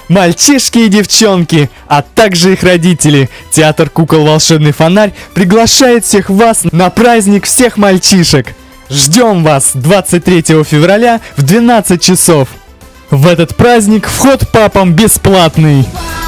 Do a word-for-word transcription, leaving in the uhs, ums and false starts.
Мальчишки и девчонки, а также их родители, театр кукол «Волшебный фонарь» приглашает всех вас на праздник всех мальчишек. Ждем вас двадцать третьего февраля в двенадцать часов. В этот праздник вход папам бесплатный.